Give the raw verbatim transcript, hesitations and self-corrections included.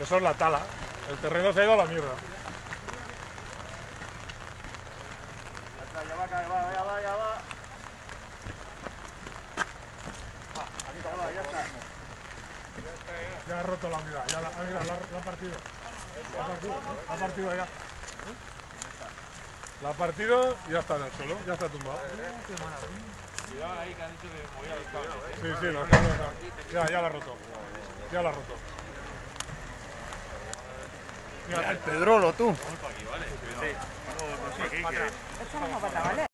Eso es la tala. El terreno se ha ido a la mierda. Ya va, ya va, ya va, ya va. Ah, aquí está, ya está. Ya ha roto la unidad, ya la, ah, mira, la, la ha partido. La ha partido, la ha partido ya. La ha partido y ya está en el suelo, ya está tumbado. Cuidado ahí que han dicho que movía los cables. Sí, sí, los cables. Ya, ya la ha roto. Ya la ha roto. Mira el Pedrolo, tú. Vamos para aquí, ¿vale? Cuidado. Sí. Vamos, sí, Esta no es pata, ¿vale?